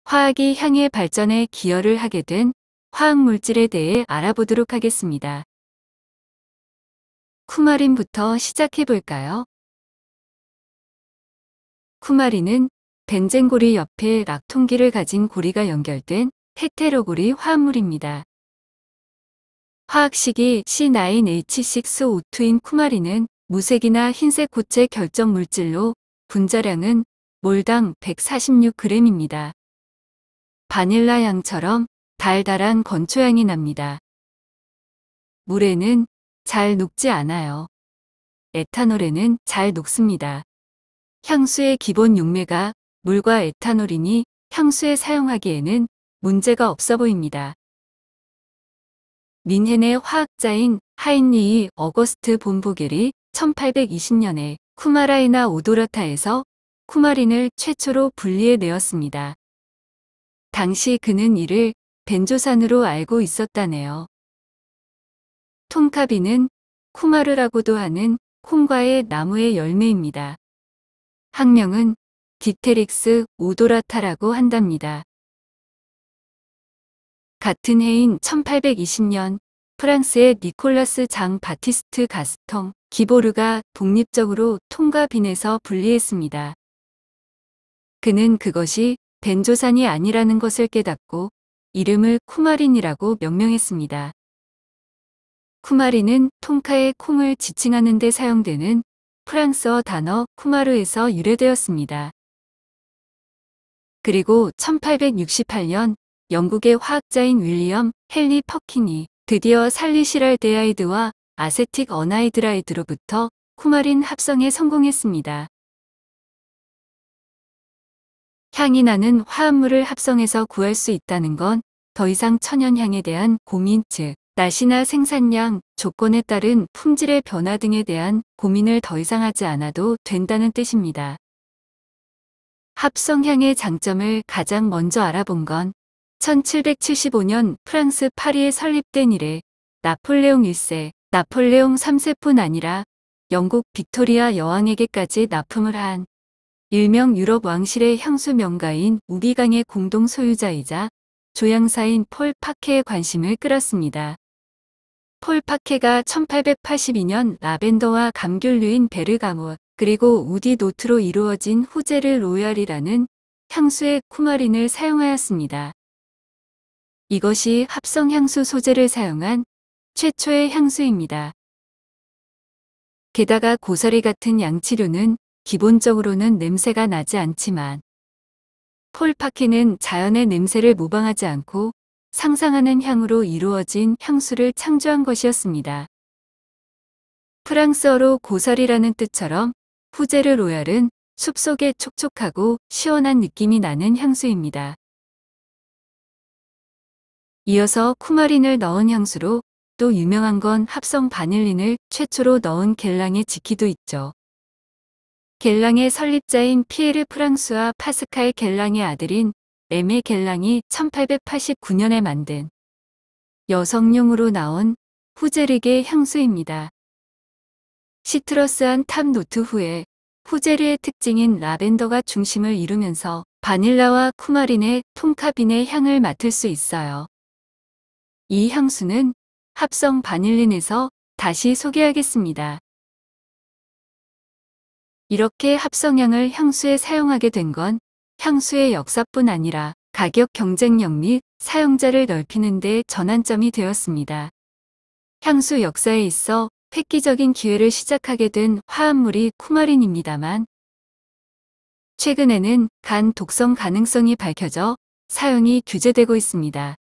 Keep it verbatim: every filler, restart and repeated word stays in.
화학이 향의 발전에 기여를 하게 된 화학물질에 대해 알아보도록 하겠습니다. 쿠마린부터 시작해 볼까요? 쿠마린은 벤젠고리 옆에 락톤기를 가진 고리가 연결된 헤테로고리 화합물입니다. 화학식이 씨 나인 에이치 식스 오 투인 쿠마린은 무색이나 흰색 고체 결정 물질로 분자량은 몰당 백사십육 그램입니다. 바닐라 향처럼 달달한 건초향이 납니다. 물에는 잘 녹지 않아요. 에탄올에는 잘 녹습니다. 향수의 기본 용매가 물과 에탄올이니 향수에 사용하기에는 문제가 없어 보입니다. 민헨의 화학자인 하인리히 어거스트 본 보겔이 천팔백이십 년에 쿠마라이나 오도라타에서 쿠마린을 최초로 분리해 내었습니다. 당시 그는 이를 벤조산으로 알고 있었다네요. 톰카비는 쿠마르라고도 하는 콩과의 나무의 열매입니다. 학명은 디테릭스 오도라타라고 한답니다. 같은 해인 천팔백이십 년 프랑스의 니콜라스 장 바티스트 가스통 기보르가 독립적으로 톰과 빈에서 분리했습니다. 그는 그것이 벤조산이 아니라는 것을 깨닫고 이름을 쿠마린이라고 명명했습니다. 쿠마린은 톰카의 콩을 지칭하는 데 사용되는 프랑스어 단어 쿠마르에서 유래되었습니다. 그리고 천팔백육십팔 년 영국의 화학자인 윌리엄 헨리 퍼킨이 드디어 살리시랄데하이드와 아세틱 어나이드라이드로부터 쿠마린 합성에 성공했습니다. 향이 나는 화합물을 합성해서 구할 수 있다는 건 더 이상 천연향에 대한 고민, 즉 날씨나 생산량, 조건에 따른 품질의 변화 등에 대한 고민을 더 이상 하지 않아도 된다는 뜻입니다. 합성향의 장점을 가장 먼저 알아본 건 천칠백칠십오 년 프랑스 파리에 설립된 이래 나폴레옹 일 세, 나폴레옹 삼 세뿐 아니라 영국 빅토리아 여왕에게까지 납품을 한 일명 유럽 왕실의 향수 명가인 우비강의 공동 소유자이자 조향사인 폴 파케의 관심을 끌었습니다. 폴 파케가 천팔백팔십이 년 라벤더와 감귤류인 베르가못 그리고 우디 노트로 이루어진 후제르 로얄이라는 향수의 쿠마린을 사용하였습니다. 이것이 합성 향수 소재를 사용한 최초의 향수입니다. 게다가 고사리 같은 양치류는 기본적으로는 냄새가 나지 않지만 폴 파케는 자연의 냄새를 모방하지 않고 상상하는 향으로 이루어진 향수를 창조한 것이었습니다. 프랑스어로 고사리라는 뜻처럼 후제르 로얄은 숲속의 촉촉하고 시원한 느낌이 나는 향수입니다. 이어서 쿠마린을 넣은 향수로 또 유명한 건 합성 바닐린을 최초로 넣은 겔랑의 지키도 있죠. 겔랑의 설립자인 피에르 프랑수와 파스칼 겔랑의 아들인 레메 겔랑이 천팔백팔십구 년에 만든 여성용으로 나온 후제르계 향수입니다. 시트러스한 탑 노트 후에 후제르의 특징인 라벤더가 중심을 이루면서 바닐라와 쿠마린의 톰카빈의 향을 맡을 수 있어요. 이 향수는 합성 바닐린에서 다시 소개하겠습니다. 이렇게 합성향을 향수에 사용하게 된 건 향수의 역사뿐 아니라 가격 경쟁력 및 사용자를 넓히는 데 전환점이 되었습니다. 향수 역사에 있어 획기적인 기회를 시작하게 된 화합물이 쿠마린입니다만 최근에는 간 독성 가능성이 밝혀져 사용이 규제되고 있습니다.